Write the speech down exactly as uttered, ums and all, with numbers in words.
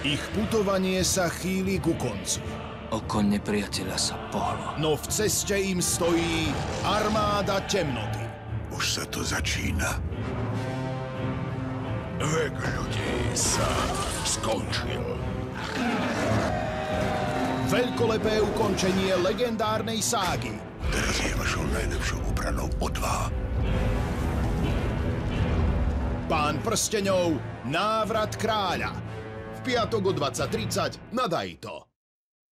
Ich putovanie sa chýli ku koncu. Oko nepriateľa sa pohlo. No v ceste im stojí armáda temnoty. Už sa to začína. Vek ľudí sa skončil. Veľkolepé ukončenie legendárnej ságy. Teraz je vašou najlepšou obranou odvaha. Pán prsteňov, návrat kráľa. V piatok o dvadsať tridsať na Daito.